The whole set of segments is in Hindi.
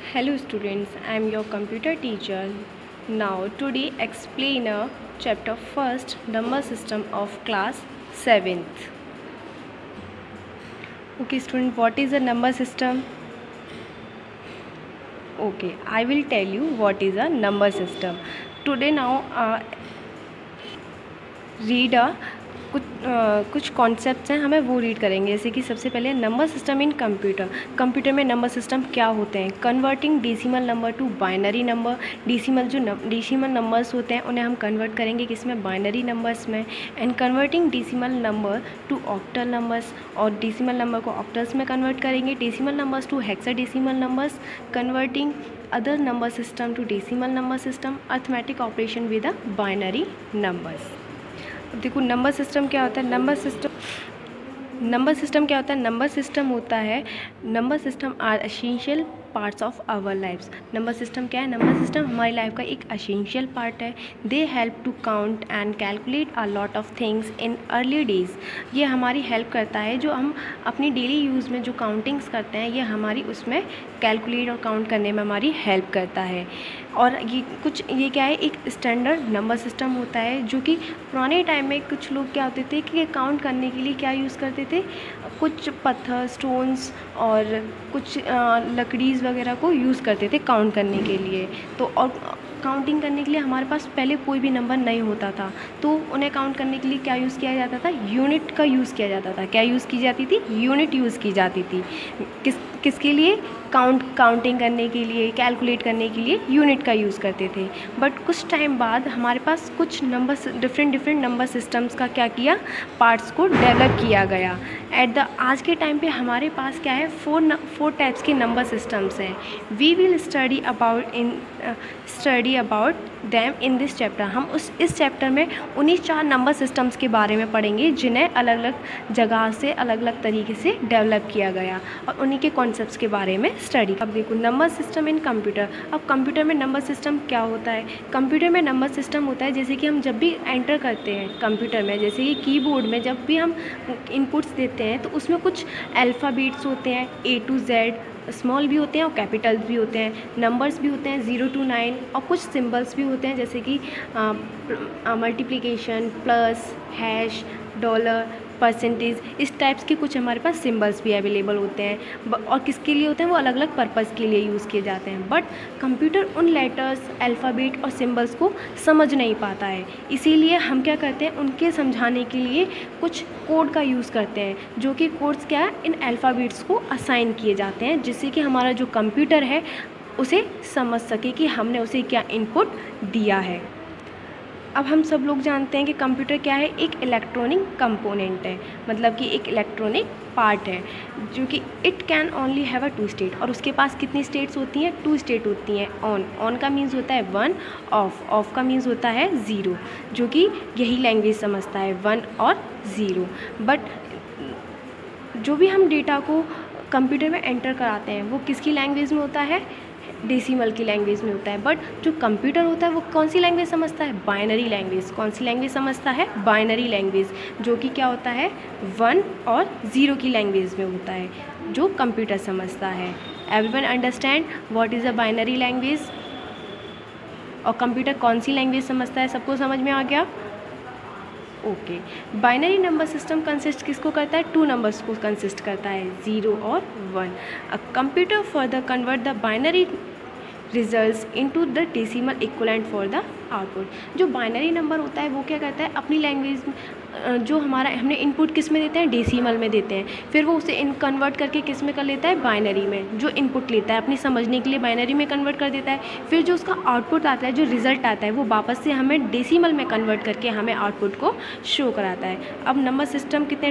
Hello students, I am your computer teacher. Now today explain a chapter first number system of class 7th. Okay student, what is a number system? Okay, I will tell you what is a number system. Today now read a कुछ कॉन्सेप्ट्स हैं, हमें वो रीड करेंगे। जैसे कि सबसे पहले नंबर सिस्टम इन कंप्यूटर में नंबर सिस्टम क्या होते हैं। Converting decimal number to binary number. Decimal numbers होते हैं उन्हें हम कन्वर्ट करेंगे किसमें, बाइनरी नंबर्स में। And converting decimal number to octal numbers, और डेसिमल नंबर को ऑक्टल्स में कन्वर्ट करेंगे। Decimal numbers to hexadecimal numbers. Converting other number system to decimal number system. Arithmetic operation with the binary numbers. देखो नंबर सिस्टम क्या होता है। नंबर सिस्टम क्या होता है। Number system are essential parts of our lifes. Number system क्या है। नंबर सिस्टम हमारी लाइफ का एक एसेंशियल पार्ट है। They help to count and calculate a lot of things in early days. ये हमारी हेल्प करता है, जो हम अपनी डेली यूज़ में जो काउंटिंग्स करते हैं ये हमारी उसमें कैलकुलेट और काउंट करने में हमारी हेल्प करता है। और ये क्या है, एक स्टैंडर्ड नंबर सिस्टम होता है, जो कि पुराने टाइम में कुछ लोग क्या होते थे कि काउंट करने के लिए क्या यूज़ करते थे, कुछ पत्थर स्टोन्स और कुछ लकड़ीज़ वगैरह को यूज़ करते थे काउंट करने के लिए। तो और काउंटिंग करने के लिए हमारे पास पहले कोई भी नंबर नहीं होता था, तो उन्हें काउंट करने के लिए क्या यूज़ किया जाता था, यूनिट का यूज़ किया जाता था। क्या यूज़ की जाती थी, यूनिट यूज़ की जाती थी। किसके लिए, काउंटिंग करने के लिए, कैलकुलेट करने के लिए यूनिट का यूज़ करते थे। बट कुछ टाइम बाद हमारे पास कुछ डिफरेंट नंबर सिस्टम्स का क्या किया, पार्ट्स को डेवलप किया गया। आज के टाइम पे हमारे पास क्या है, फोर टाइप्स के नंबर सिस्टम्स हैं। We will study about them in this chapter. हम इस चैप्टर में उन्हीं 4 नंबर सिस्टम्स के बारे में पढ़ेंगे जिन्हें अलग अलग जगह से अलग अलग तरीके से डेवलप किया गया, और उन्हीं के कॉन्सेप्ट्स के बारे में स्टडी। अब देखो नंबर सिस्टम इन कंप्यूटर। अब कंप्यूटर में नंबर सिस्टम क्या होता है। कंप्यूटर में नंबर सिस्टम होता है, जैसे कि हम जब भी एंटर करते हैं कंप्यूटर में, जैसे कि कीबोर्ड में जब भी हम इनपुट्स देते हैं तो उसमें कुछ अल्फ़ाबेट्स होते हैं, A to Z, स्मॉल भी होते हैं और कैपिटल्स भी होते हैं, नंबर्स भी होते हैं 0 to 9, और कुछ सिंबल्स भी होते हैं जैसे कि multiplication, plus, hash, dollar, percentage, इस टाइप्स के कुछ हमारे पास सिंबल्स भी अवेलेबल होते हैं। और किसके लिए होते हैं, वो अलग अलग पर्पज़ के लिए यूज़ किए जाते हैं। बट कंप्यूटर उन लेटर्स, अल्फ़ाबेट और सिंबल्स को समझ नहीं पाता है, इसीलिए हम क्या करते हैं, उनके समझाने के लिए कुछ कोड का यूज़ करते हैं, जो कि कोड्स क्या है, इन अल्फ़ाबेट्स को असाइन किए जाते हैं, जिससे कि हमारा जो कंप्यूटर है उसे समझ सके कि हमने उसे क्या इनपुट दिया है। अब हम सब लोग जानते हैं कि कंप्यूटर क्या है, एक इलेक्ट्रॉनिक कंपोनेंट है, मतलब कि एक इलेक्ट्रॉनिक पार्ट है, जो कि it can only have a 2 state. और उसके पास कितनी स्टेट्स होती हैं, 2 स्टेट होती हैं। ऑन का मीन्स होता है 1, ऑफ का मीन्स होता है 0, जो कि यही लैंग्वेज समझता है, 1 और 0। बट जो भी हम डेटा को कंप्यूटर में एंटर कराते हैं वो किसकी लैंग्वेज में होता है, डेसिमल की लैंग्वेज में होता है। बट जो कंप्यूटर होता है वो कौन सी लैंग्वेज समझता है, बाइनरी लैंग्वेज। कौन सी लैंग्वेज समझता है, बाइनरी लैंग्वेज, जो कि क्या होता है, 1 और 0 की लैंग्वेज में होता है, जो कंप्यूटर समझता है। Everyone understand what is a binary language, और कंप्यूटर कौन सी लैंग्वेज समझता है, सबको समझ में आ गया। Okay, binary number system consist किसको करता है, 2 नंबर्स को कंसिस्ट करता है, 0 और 1। A computer further convert the binary results into the decimal equivalent for the output. जो बाइनरी नंबर होता है वो क्या करता है, अपनी लैंग्वेज जो हमने इनपुट किस में देते हैं, डेसिमल में देते हैं, फिर वो उसे कन्वर्ट करके किस में कर लेता है, बाइनरी में। जो इनपुट लेता है अपनी समझने के लिए बाइनरी में कन्वर्ट कर देता है, फिर जो उसका आउटपुट आता है, जो रिजल्ट आता है, वो वापस से हमें डेसिमल में कन्वर्ट करके हमें आउटपुट को शो कराता है। अब नंबर सिस्टम कितने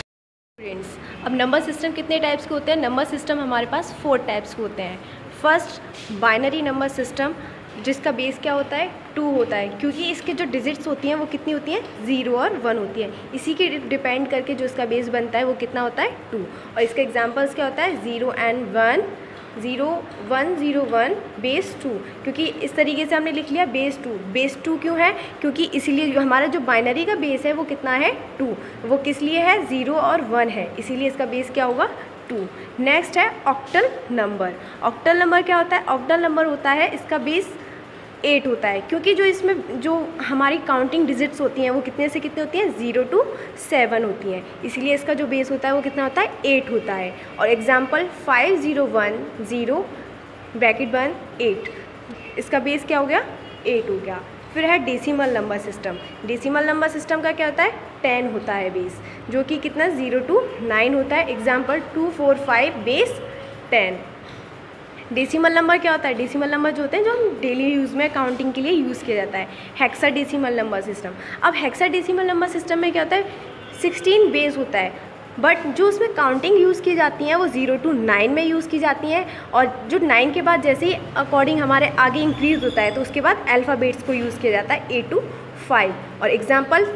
टाइप्स के होते हैं। नंबर सिस्टम हमारे पास 4 टाइप्स के होते हैं। फर्स्ट, बाइनरी नंबर सिस्टम, जिसका बेस क्या होता है, 2 होता है, क्योंकि इसके जो डिजिट्स होती हैं वो कितनी होती हैं, 0 और 1 होती है। इसी के डिपेंड करके जो इसका बेस बनता है वो कितना होता है, 2। और इसके एग्जांपल्स क्या होता है, 0 and 1, 0 1 0 1 बेस 2, क्योंकि इस तरीके से हमने लिख लिया बेस 2। बेस 2 क्यों है, क्योंकि इसीलिए जो हमारा जो बाइनरी का बेस है वो कितना है, 2। वो किस लिए है, 0 और 1 है, इसीलिए इसका बेस क्या होगा, 2। नेक्स्ट है ऑक्टल नंबर। ऑक्टल नंबर क्या होता है? ऑक्टल नंबर होता है इसका बेस 8 होता है, क्योंकि जो इसमें जो हमारी काउंटिंग डिजिट्स होती हैं वो कितने से कितने होती हैं? 0 to 7 होती हैं, इसलिए इसका जो बेस होता है वो कितना होता है? 8 होता है। और एग्जांपल 5010 ब्रैकेट 1 8, इसका बेस क्या हो गया? 8 हो गया। फिर है decimal number system. Decimal number system का क्या होता है? 10 होता है बेस, जो कि कितना? 0 to 9 होता है। Example 245 base 10। डेसिमल नंबर क्या होता है? डेसिमल नंबर जो होते हैं जो हम डेली यूज़ में काउंटिंग के लिए यूज़ किया जाता है। Hexadecimal number system. अब हेक्साडेसिमल नंबर सिस्टम में क्या होता है? 16 बेस होता है, बट जो उसमें काउंटिंग यूज़ की जाती हैं वो 0 to 9 में यूज़ की जाती हैं, और जो 9 के बाद जैसे ही अकॉर्डिंग हमारे आगे इंक्रीज़ होता है तो उसके बाद अल्फ़ाबेट्स को यूज़ किया जाता है A to 5। और एग्जांपल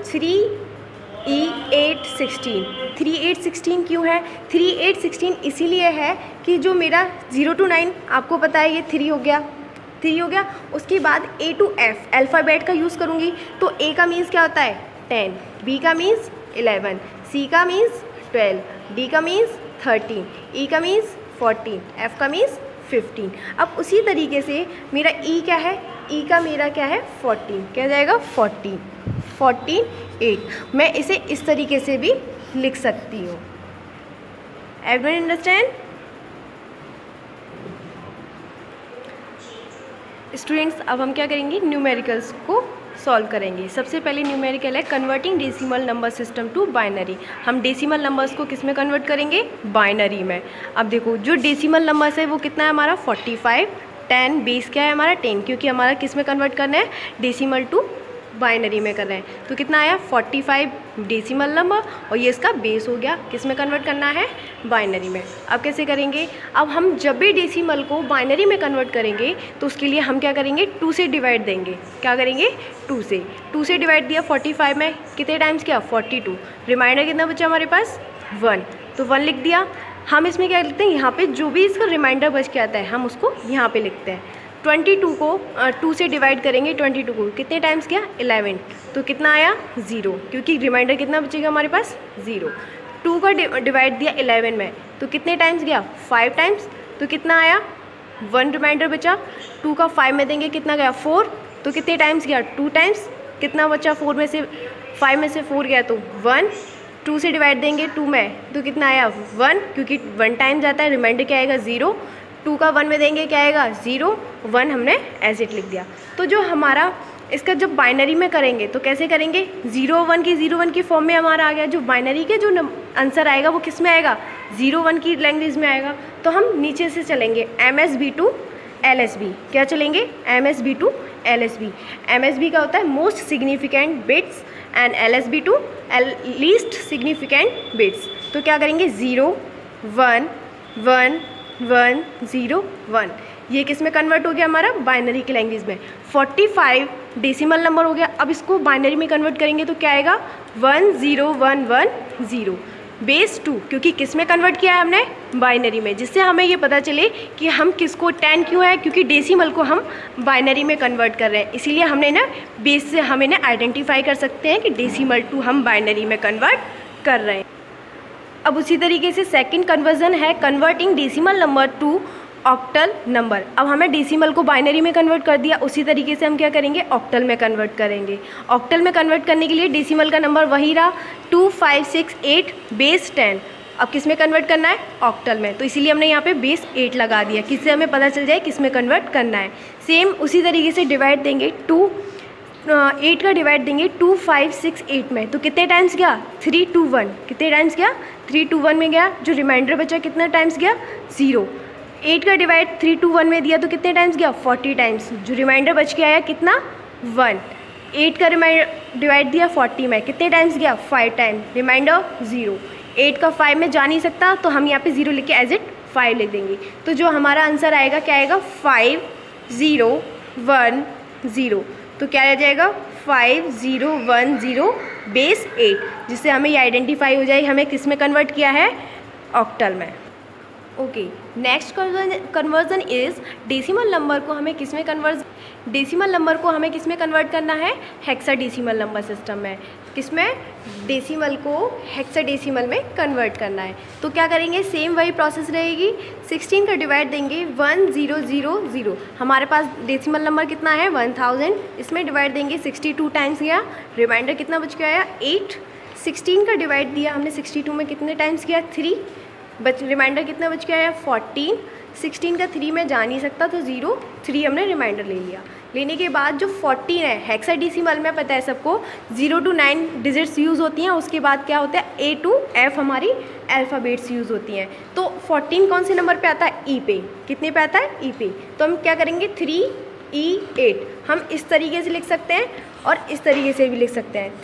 3E816। 3816 क्यों है? 3816 इसीलिए है कि जो मेरा 0 to 9 आपको पता है ये 3 हो गया, 3 हो गया। उसके बाद A to F अल्फ़ाबेट का यूज़ करूँगी तो A का मीन्स क्या होता है? 10, B का मीन्स 11, C का मीन्स 12, D का मीन्स 13, E का मीन्स 14, F का मीन्स 15। अब उसी तरीके से मेरा E क्या है? E का मेरा क्या है? 14, क्या जाएगा? 14, 14 8। मैं इसे इस तरीके से भी लिख सकती हूँ। Everyone understand? स्टूडेंट्स, अब हम क्या करेंगे? न्यूमेरिकल्स को सॉल्व करेंगे। सबसे पहले न्यूमेरिकल है converting decimal number system to binary. हम डेसिमल नंबर्स को किस में कन्वर्ट करेंगे? बाइनरी में। अब देखो जो डेसिमल नंबर्स है वो कितना है हमारा? 45। 10 बेस क्या है हमारा? 10, क्योंकि हमारा किस में कन्वर्ट करना है? डेसिमल टू बाइनरी में कर रहे हैं। तो कितना आया? 45 डेसिमल नंबर, और ये इसका बेस हो गया। किस में कन्वर्ट करना है? बाइनरी में। अब कैसे करेंगे? अब हम जब भी डेसिमल को बाइनरी में कन्वर्ट करेंगे तो उसके लिए हम क्या करेंगे? 2 से डिवाइड देंगे। क्या करेंगे? 2 से डिवाइड दिया 45 में, कितने टाइम्स किया? 42। रिमाइंडर कितना बचा हमारे पास? 1, तो 1 लिख दिया। हम इसमें क्या लिखते हैं? यहाँ पे जो भी इसका रिमाइंडर बच के आता है हम उसको यहाँ पे लिखते हैं। 22 को 2 से डिवाइड करेंगे। 22 को कितने टाइम्स किया? 11, तो कितना आया? 0, क्योंकि रिमाइंडर कितना बचेगा हमारे पास? 0। 2 का डिवाइड दिया 11 में, तो कितने टाइम्स गया? 5 टाइम्स, तो कितना आया? 1 रिमाइंडर बचा। 2 का 5 में देंगे, कितना गया? 4, तो कितने टाइम्स गया? 2 टाइम्स। कितना बचा? 4 में से 5 में से 4 गया तो 1। 2 से डिवाइड देंगे 2 में, तो कितना आया? 1, क्योंकि 1 टाइम जाता है। रिमाइंडर क्या आएगा? 0। 2 का 1 में देंगे, क्या आएगा? 0। 1 हमने एज इट लिख दिया। तो जो हमारा इसका जब बाइनरी में करेंगे तो कैसे करेंगे? 0 1 की फॉर्म में हमारा आ गया। जो बाइनरी के जो आंसर आएगा वो किस में आएगा? 0 1 की लैंग्वेज में आएगा। तो हम नीचे से चलेंगे MSB to LSB। क्या चलेंगे? MSB to LSB। MSB का होता है most significant bits and LSB to least significant bits. तो क्या करेंगे? 0 1 1 1 0 1। ये किस में कन्वर्ट हो गया हमारा? बाइनरी की लैंग्वेज में। 45 डेसिमल नंबर हो गया। अब इसको बाइनरी में कन्वर्ट करेंगे तो क्या आएगा? 1 0 1 1 0 बेस 2, क्योंकि किस में कन्वर्ट किया है हमने? बाइनरी में, जिससे हमें ये पता चले कि हम किसको 10 क्यों है, क्योंकि डेसिमल को हम बाइनरी में कन्वर्ट कर रहे हैं। इसीलिए हमने ना बेस से हमें ना आइडेंटिफाई कर सकते हैं कि डेसिमल 2 हम बाइनरी में कन्वर्ट कर रहे हैं। अब उसी तरीके से सेकंड कन्वर्जन है converting decimal number to octal number. अब हमें डेसिमल को बाइनरी में कन्वर्ट कर दिया, उसी तरीके से हम क्या करेंगे? ऑक्टल में कन्वर्ट करेंगे। ऑक्टल में कन्वर्ट करने के लिए डेसिमल का नंबर वही रहा 2 5 6 8 बेस 10। अब किस में कन्वर्ट करना है? ऑक्टल में। तो इसीलिए हमने यहाँ पे बेस 8 लगा दिया, किससे हमें पता चल जाए किस में कन्वर्ट करना है। सेम उसी तरीके से डिवाइड देंगे 8 का डिवाइड देंगे 2 5 6 8 में, तो कितने टाइम्स गया? 3 2 1। कितने टाइम्स गया? 3 2 1 में गया। जो रिमाइंडर बचा कितना टाइम्स गया? 0। 8 का डिवाइड 3 2 1 में दिया तो कितने टाइम्स गया? 40 टाइम्स। जो रिमाइंडर बच के आया कितना? 1। 8 का डिवाइड दिया 40 में, कितने टाइम्स गया? 5 टाइम। रिमाइंडर 0। 8 का 5 में जा नहीं सकता तो हम यहाँ पे 0 लिख के एज इट 5 लिख देंगे। तो जो हमारा आंसर आएगा क्या आएगा? 5 0 1 0। तो क्या आ जाएगा? 5 0 1 0 बेस 8, जिससे हमें ये आइडेंटिफाई हो जाए हमें किस में कन्वर्ट किया है? ऑक्टल में। Okay, next conversion is decimal number को हमें किस में डेसिमल नंबर को हमें किस में कन्वर्ट करना है, हेक्साडेसिमल नंबर सिस्टम में। किसमें, डेसिमल को हेक्साडेसिमल में कन्वर्ट करना है। तो क्या करेंगे, सेम वही प्रोसेस रहेगी। 16 का डिवाइड देंगे 1000, हमारे पास डेसिमल नंबर कितना है 1000, इसमें डिवाइड देंगे 62 टाइम्स गया, रिमाइंडर कितना बच के आया 8। 16 का डिवाइड दिया हमने 62 में कितने टाइम्स किया 3, रिमाइंडर कितना बच के आया 14। 16 का 3 में जा नहीं सकता तो 0, 3 हमने रिमाइंडर ले लिया। लेने के बाद जो 14 है, हेक्साडेसिमल में पता है सबको 0 to 9 डिजिट्स यूज़ होती हैं, उसके बाद क्या होता है A to F हमारी अल्फ़ाबेट्स यूज़ होती हैं। तो 14 कौन से नंबर पे आता है, E पे। कितने पे आता है, E पे। तो हम क्या करेंगे 3E8 हम इस तरीके से लिख सकते हैं और इस तरीके से भी लिख सकते हैं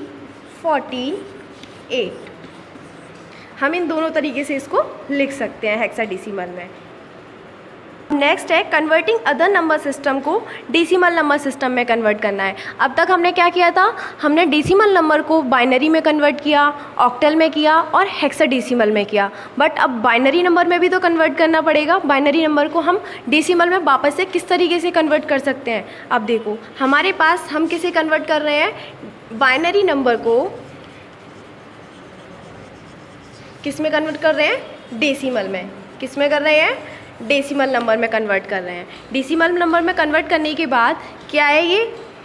348। हम इन दोनों तरीके से इसको लिख सकते हैं हेक्साडेसिमल में। नेक्स्ट है कन्वर्टिंग अदर नंबर सिस्टम को डेसिमल नंबर सिस्टम में कन्वर्ट करना है। अब तक हमने क्या किया था, हमने डेसिमल नंबर को बाइनरी में कन्वर्ट किया, ऑक्टल में किया और हेक्साडेसिमल में किया। बट अब बाइनरी नंबर में भी तो कन्वर्ट करना पड़ेगा। बाइनरी नंबर को हम डेसिमल में वापस से किस तरीके से कन्वर्ट कर सकते हैं। अब देखो हमारे पास हम किसे कन्वर्ट कर रहे हैं, बाइनरी नंबर को किस में कन्वर्ट कर रहे हैं, डेसिमल में। किस में कर रहे हैं, डेसिमल नंबर में कन्वर्ट कर रहे हैं। डेसिमल नंबर में कन्वर्ट करने के बाद क्या है ये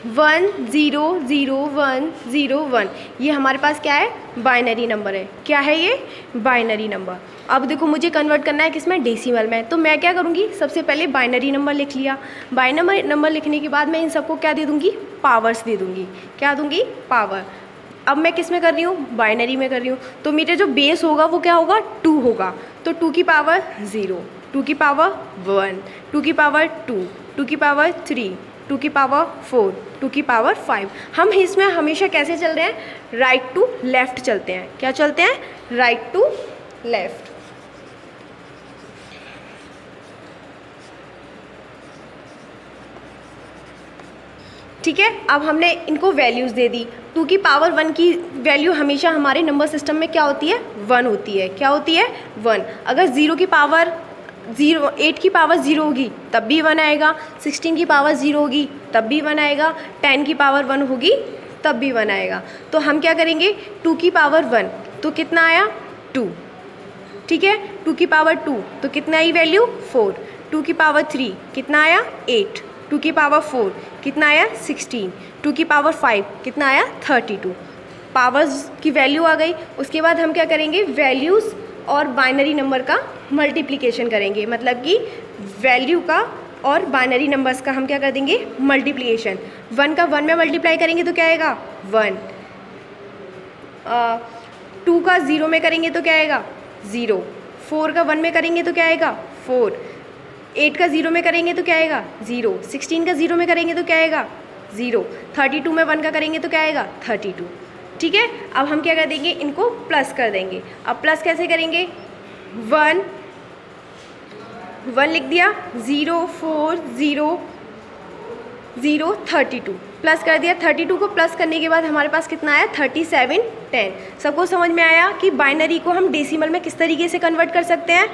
100101, ये हमारे पास क्या है, बाइनरी नंबर है। क्या है ये, बाइनरी नंबर। अब देखो मुझे कन्वर्ट करना है किसमें, डेसिमल में। तो मैं क्या करूँगी, सबसे पहले बाइनरी नंबर लिख लिया। बाइनरी नंबर लिखने के बाद मैं इन सबको क्या दे दूँगी, पावर्स दे दूँगी। क्या दूँगी, पावर। अब मैं किस में कर रही हूँ, बाइनरी में कर रही हूँ। तो मेरे जो बेस होगा वो क्या होगा, 2 होगा। तो 2 की पावर 0, 2 की पावर 1, 2 की पावर 2, 2 की पावर 3, 2 की पावर 4, 2 की पावर 5। हम इसमें हमेशा कैसे चल रहे हैं, राइट टू लेफ़्ट चलते हैं। क्या चलते हैं, राइट टू लेफ़्ट। ठीक है, अब हमने इनको वैल्यूज़ दे दी। 2 की पावर 1 की वैल्यू हमेशा हमारे नंबर सिस्टम में क्या होती है, 1 होती है। क्या होती है, 1। अगर 0 की पावर 0, 8 की पावर 0 होगी तब भी 1 आएगा, 16 की पावर 0 होगी तब भी 1 आएगा, 10 की पावर 1 होगी तब भी 1 आएगा। तो हम क्या करेंगे, 2 की पावर 1 तो कितना आया 2। ठीक है, 2 की पावर 2 तो कितना आई वैल्यू 4, 2 की पावर 3 कितना आया 8, 2 की पावर 4 कितना आया 16, 2 की पावर 5 कितना आया 32। पावर्स की वैल्यू आ गई। उसके बाद हम क्या करेंगे, वैल्यूज़ और बाइनरी नंबर का मल्टीप्लिकेशन करेंगे। मतलब कि वैल्यू का और बाइनरी नंबर्स का हम क्या कर देंगे, मल्टीप्लिकेशन। 1 का 1 में मल्टीप्लाई करेंगे तो क्या आएगा 1, 2 का 0 में करेंगे तो क्या आएगा 0, 4 का 1 में करेंगे तो क्या आएगा 4, 8 का 0 में करेंगे तो क्या आएगा 0, 16 का 0 में करेंगे तो क्या आएगा 0, 32 में 1 का करेंगे तो क्या आएगा 32। ठीक है, अब हम क्या कर देंगे, इनको प्लस कर देंगे। अब प्लस कैसे करेंगे, 1 लिख दिया, 0 4 0 0 32 प्लस कर दिया। 32 को प्लस करने के बाद हमारे पास कितना आया 37 10। सबको समझ में आया कि बाइनरी को हम डेसिमल में किस तरीके से कन्वर्ट कर सकते हैं।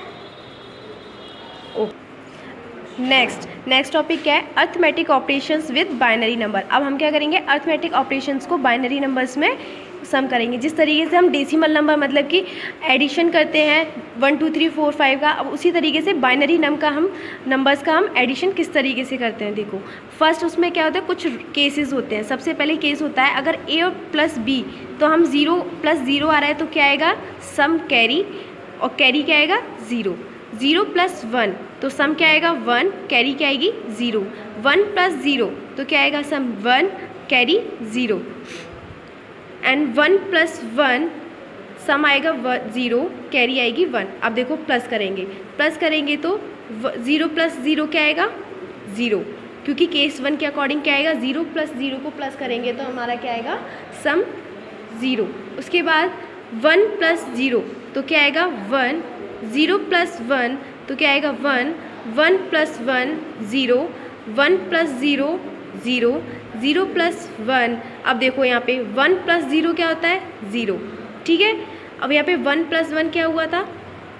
नेक्स्ट टॉपिक क्या है, arithmetic operations with binary number. अब हम क्या करेंगे, अर्थमेटिक ऑपरेशंस को बाइनरी नंबर्स में सम करेंगे। जिस तरीके से हम डेसिमल नंबर मतलब कि एडिशन करते हैं 1 2 3 4 5 का, अब उसी तरीके से बाइनरी नंबर्स का हम एडिशन किस तरीके से करते हैं। देखो फर्स्ट उसमें क्या होता है, कुछ केसेस होते हैं। सबसे पहले केस होता है अगर ए और प्लस बी, तो हम 0 + 0 आ रहा है तो क्या आएगा सम कैरी, और कैरी क्या आएगा 0। 0 + 1 तो सम क्या आएगा 1, कैरी क्या आएगी 0। 1 + 0 तो क्या आएगा सम 1, कैरी 0। एंड 1 + 1 सम आएगा 0, कैरी आएगी 1। अब देखो प्लस करेंगे तो 0 + 0 क्या आएगा 0, क्योंकि केस 1 के अकॉर्डिंग क्या आएगा 0 + 0 को प्लस करेंगे तो हमारा क्या आएगा सम 0। उसके बाद 1 + 0 तो क्या आएगा 1, 0 + 1 तो क्या आएगा 1, 1 + 1 0, 1 + 0 0, 0 + 1। अब देखो यहाँ पे 1 + 0 क्या होता है 0। ठीक है, अब यहाँ पे 1 + 1 क्या हुआ था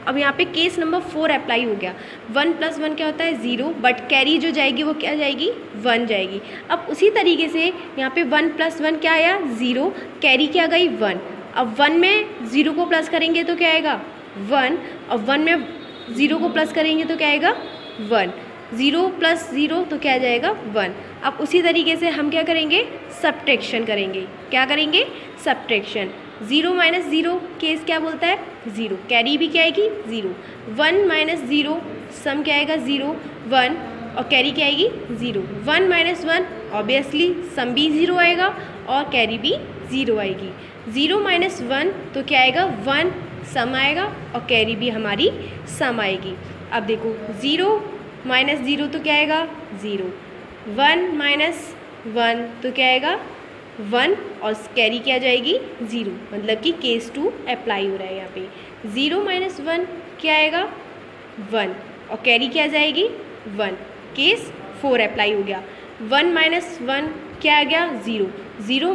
अब यहाँ पे केस नंबर 4 अप्लाई हो गया। 1 + 1 क्या होता है 0, बट कैरी जो जाएगी वो क्या जाएगी 1 जाएगी। अब उसी तरीके से यहाँ पे 1 + 1 क्या आया 0, कैरी क्या गई 1। अब 1 में 0 को प्लस करेंगे तो क्या आएगा 1, और 1 में 0 को प्लस करेंगे तो क्या आएगा 1, 0 + 0 तो क्या आ जाएगा 1। अब उसी तरीके से हम क्या करेंगे सब्ट्रैक्शन करेंगे। क्या करेंगे सब्ट्रैक्शन। 0 - 0 केस क्या बोलता है 0, कैरी भी क्या आएगी 0। 1 - 0 सम क्या आएगा 0 1, और कैरी क्या आएगी 0। 1 - 1 ऑब्वियसली सम भी 0 आएगा और कैरी भी 0 आएगी। 0 - 1 तो क्या आएगा 1 सम आएगा और कैरी भी हमारी सम आएगी। अब देखो 0 - 0 तो क्या आएगा 0, 1 - 1 तो क्या आएगा 1, और कैरी क्या जाएगी 0, मतलब कि केस 2 अप्लाई हो रहा है यहाँ पे। 0 - 1 क्या आएगा 1, और कैरी क्या जाएगी 1, केस 4 अप्लाई हो गया। 1 - 1 क्या आ गया 0, 0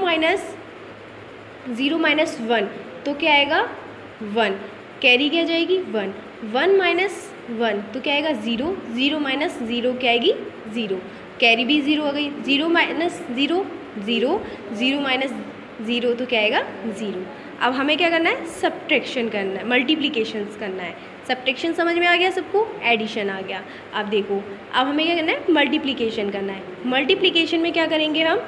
- 1 तो क्या आएगा 1, कैरी क्या जाएगी 1, 1 - 1 तो क्या आएगा 0, 0 - 0 क्या आएगी 0, कैरी भी 0 आ गई। 0 - 0 0, 0 - 0 तो क्या आएगा 0। अब हमें क्या करना है सब्ट्रैक्शन करना है, मल्टीप्लिकेशंस करना है। सब्ट्रैक्शन समझ में आ गया सबको, एडिशन आ गया। अब देखो अब हमें क्या करना है मल्टीप्लिकेशन करना है। मल्टीप्लिकेशन में क्या करेंगे हम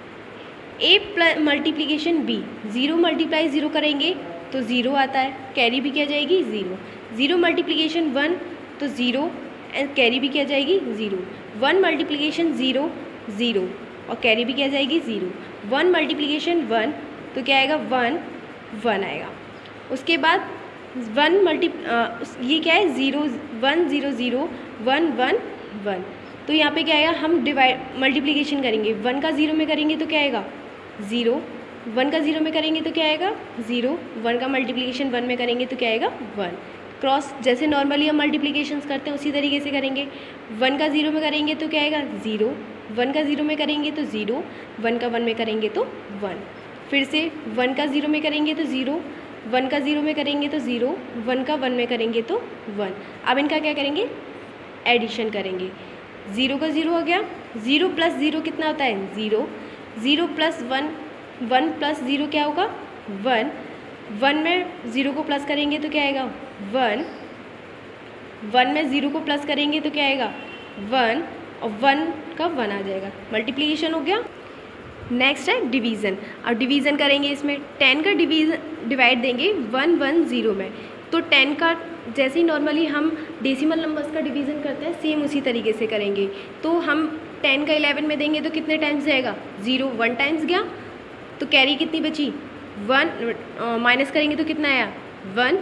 a + मल्टीप्लिकेशन b, 0 × 0 करेंगे तो 0 आता है, कैरी भी क्या जाएगी 0। 0 × 1 तो 0 एंड कैरी भी क्या जाएगी 0। 1 × 0 0, और कैरी भी क्या जाएगी 0। 1 × 1 तो क्या आएगा 1 1 आएगा। उसके बाद 1 ये क्या है 0 1 0 0 1 1 1, तो यहाँ पे क्या आएगा हम मल्टीप्लिकेशन करेंगे। 1 का 0 में करेंगे तो क्या आएगा 0, 1 का 0 में करेंगे तो क्या आएगा 0, 1 का मल्टीप्लिकेशन 1 में करेंगे तो क्या आएगा 1। क्रॉस जैसे नॉर्मली हम मल्टीप्लिकेशंस करते हैं उसी तरीके से करेंगे। 1 का 0 में करेंगे तो क्या आएगा 0, 1 का 0 में करेंगे तो 0, 1 का 1 में करेंगे तो 1। फिर से 1 का 0 में करेंगे तो 0, 1 का 0 में करेंगे तो 0, 1 का 1 में करेंगे तो 1। अब इनका क्या करेंगे एडिशन करेंगे। 0 का 0 हो गया, 0 + 0 कितना होता है 0, 0 + 1 1 + 0 क्या होगा 1, 1 में 0 को प्लस करेंगे तो क्या आएगा 1, 1 में 0 को प्लस करेंगे तो क्या आएगा 1, और 1 का 1 आ जाएगा। मल्टीप्लिकेशन हो गया। नेक्स्ट है डिवीज़न। अब डिवीज़न करेंगे, इसमें 10 का डिवाइड देंगे 1 1 0 में, तो 10 का जैसे ही नॉर्मली हम डेसिमल नंबर्स का डिवीज़न करते हैं सेम उसी तरीके से करेंगे। तो हम 10 का 11 में देंगे तो कितने टाइम्स जाएगा 0, 1 टाइम्स गया, तो कैरी कितनी बची 1, माइनस करेंगे तो कितना आया 1,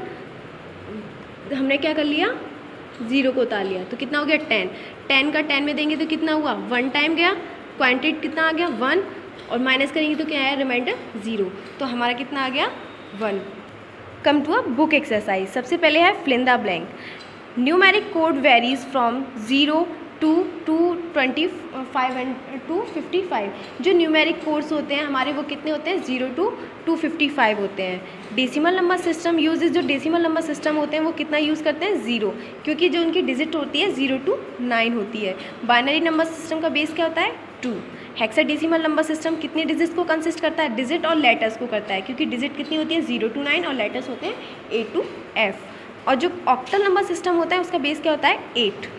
हमने क्या कर लिया 0 को उतार लिया तो कितना हो गया 10। 10 का 10 में देंगे तो कितना हुआ 1 टाइम गया, क्वांटिटी कितना आ गया 1, और माइनस करेंगे तो क्या आया रिमाइंडर 0, तो हमारा कितना आ गया 1। Come to a book exercise. सबसे पहले है fill in the blank. Numeric code varies from 0 to 25 and to 55। जो न्यूमेरिक कोड्स होते हैं हमारे वो कितने होते हैं 0 to 255 होते हैं। डेसिमल नंबर सिस्टम यूजेस, जो डेसिमल नंबर सिस्टम होते हैं वो कितना यूज़ करते हैं 0, क्योंकि जो उनकी डिजिट होती है 0 to 9 होती है। बाइनरी नंबर सिस्टम का बेस क्या होता है 2। हेक्साडेसिमल नंबर सिस्टम कितने डिजिट्स को कंसिस्ट करता है डिजिट और लेटर्स को करता है, क्योंकि डिजिट कितनी होती है 0 to 9 और लेटर्स होते हैं A to F। और जो ऑक्टल नंबर सिस्टम होता है उसका बेस क्या होता है 8।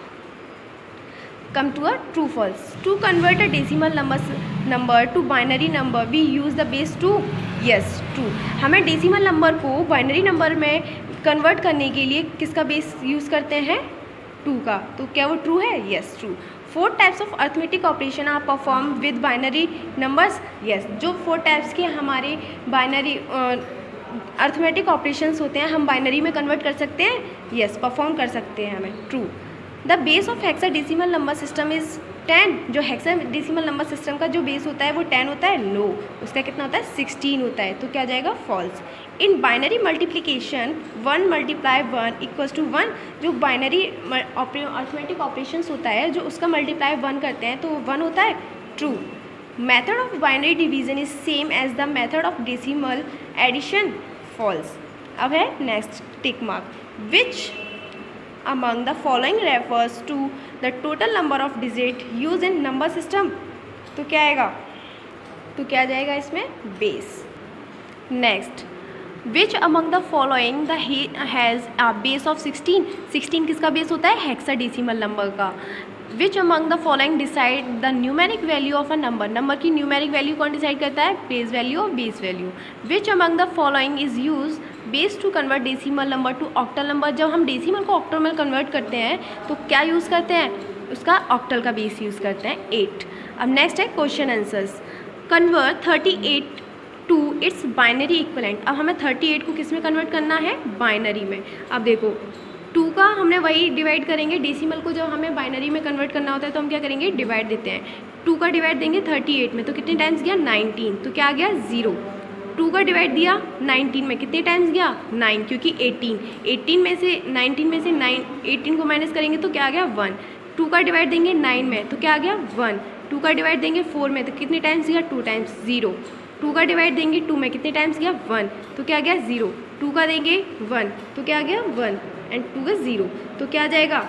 Come to a true false. To convert a decimal number to binary number, we use the base 2. Yes, true. हमें डेसिमल नंबर को बाइनरी नंबर में कन्वर्ट करने के लिए किसका बेस यूज़ करते हैं 2 का, तो क्या वो ट्रू है? Yes, true. 4 types of arithmetic operation are perform with binary numbers. Yes, जो 4 टाइप्स के हमारे बाइनरी अर्थमेटिक ऑपरेशंस होते हैं हम बाइनरी में कन्वर्ट कर सकते हैं। यस, परफॉर्म कर सकते हैं हमें, true. The base of hexadecimal number system is 10। जो हेक्साडेसिमल नंबर सिस्टम का जो बेस होता है वो 10 होता है। नो, उसका कितना होता है 16 होता है, तो क्या जाएगा फॉल्स। In binary multiplication 1 × 1 = 1। जो बाइनरी अर्थमेटिक ऑपरेशंस होता है जो उसका मल्टीप्लाई 1 करते हैं तो 1 होता है, true. Method of binary division is same as the method of decimal addition, false. अब है next tick mark. Which among the following refers to the total number of digit used in number system। तो क्या आएगा, तो क्या जाएगा इसमें बेस। Next, which among the following the has a base of 16। 16 किसका बेस होता है, हेक्साडेसिमल नंबर का। Which among the following decide the numeric value of a number. Number की न्यूमेरिक वैल्यू कौन डिसाइड करता है, बेस वैल्यू और base value. Which among the following is use base to convert decimal number to octal number. जब हम डेसिमल को ऑक्टल में कन्वर्ट करते हैं तो क्या यूज़ करते हैं, उसका ऑक्टल का बेस यूज़ करते हैं 8। अब नेक्स्ट है question answers. Convert 38 to its binary equivalent. अब हमें 38 को किस में कन्वर्ट करना है, बाइनरी में। अब देखो 2 का हमने वही डिवाइड करेंगे, डेसिमल को जब हमें बाइनरी में कन्वर्ट करना होता है तो हम क्या करेंगे, डिवाइड देते हैं। 2 का डिवाइड देंगे 38 में तो कितने टाइम्स गया, 19, तो क्या आ गया 0। 2 का डिवाइड दिया 19 में, कितने टाइम्स गया 9, क्योंकि 18 में से 19 में से 18 को माइनस करेंगे तो क्या आ गया 1। 2 का डिवाइड देंगे 9 में तो क्या आ गया 1। 2 का डिवाइड देंगे 4 में तो कितने टाइम्स गया 2 टाइम्स 0। 2 का डिवाइड देंगे 2 में कितने टाइम्स गया 1 तो क्या आ गया 0। 2 का देंगे 1 तो क्या आ गया 1 एंड 2 का 0 तो क्या आ जाएगा,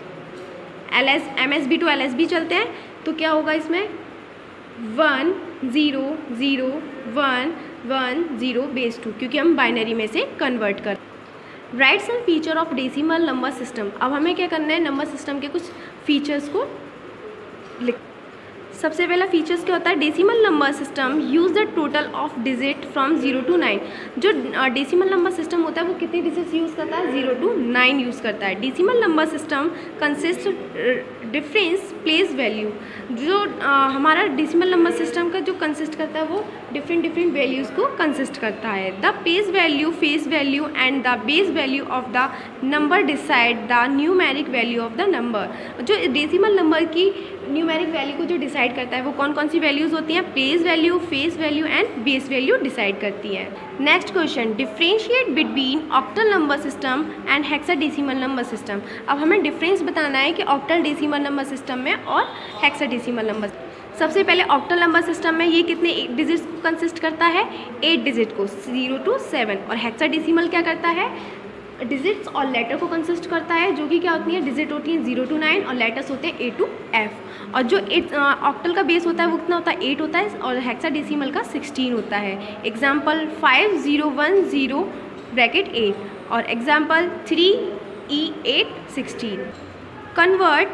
MSB टू LSB चलते हैं तो क्या होगा इसमें 1 0 0 1 1 0 बेस 2, क्योंकि हम बाइनरी में से कन्वर्ट कर। Write some feature of decimal number system. अब हमें क्या करना है, नंबर सिस्टम के कुछ फीचर्स को लिख। सबसे पहला फीचर्स क्या होता है, decimal number system use the total of digit from 0 to 9। जो डेसिमल नंबर सिस्टम होता है वो कितने डिजिट्स यूज़ करता है, 0 to 9 यूज़ करता है। Decimal number system consist difference place value. जो हमारा डेसिमल नंबर सिस्टम का जो कंसिस्ट करता है वो डिफरेंट वैल्यूज़ को कंसिस्ट करता है। The face value and the base value of the number decide the numeric value of the number. जो डेसिमल नंबर की न्यूमेरिक वैल्यू को जो डिसाइड करता है वो कौन कौन सी वैल्यूज़ होती हैं, place value, face value and base value decide करती है। Next question, differentiate between octal number system and hexadecimal number system. अब हमें डिफरेंस बताना है कि ऑक्टल डेसिमल नंबर सिस्टम में और हेक्साडेसिमल नंबर। सबसे पहले ऑक्टल नंबर सिस्टम में ये कितने डिजिट्स को कंसिस्ट करता है, 8 डिजिट को, 0 to 7। और हेक्साडेसिमल क्या करता है, डिजिट्स और लेटर को कंसिस्ट करता है, जो कि क्या होती है, डिजिट होती हैं 0 to 9 और लेटर्स होते हैं A to F। और जो ऑक्टल का बेस होता है वो कितना होता है, 8 होता है और हेक्साडेसिमल का 16 होता है। एग्जाम्पल 5010 ब्रैकेट 8 और एग्जाम्पल 3E8 16। कन्वर्ट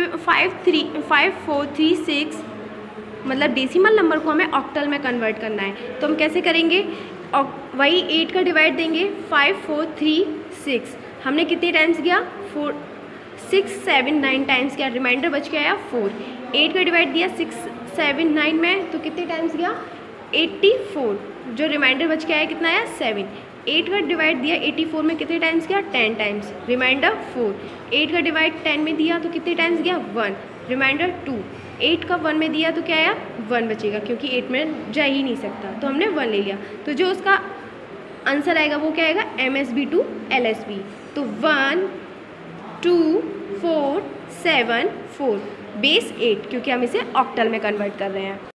5436, मतलब डेसिमल नंबर को हमें ऑक्टल में कन्वर्ट करना है तो हम कैसे करेंगे, वही 8 का डिवाइड देंगे 5436। हमने कितने टाइम्स किया, 4 6 7 9 टाइम्स किया, रिमाइंडर बच के आया 4। 8 का डिवाइड दिया 6 7 9 में तो कितने टाइम्स गया 84, जो रिमाइंडर बच के आया कितना आया 7। 8 का डिवाइड दिया 84 में कितने टाइम्स गया 10 टाइम्स, रिमाइंडर 4। 8 का डिवाइड 10 में दिया तो कितने टाइम्स गया 1, रिमाइंडर 2। 8 का 1 में दिया तो क्या आया 1 बचेगा, क्योंकि 8 में जा ही नहीं सकता तो हमने 1 ले लिया। तो जो उसका आंसर आएगा वो क्या आएगा, MSB टू LSB। तो 1 2 4 7 4 बेस 8, क्योंकि हम इसे ऑक्टल में कन्वर्ट कर रहे हैं।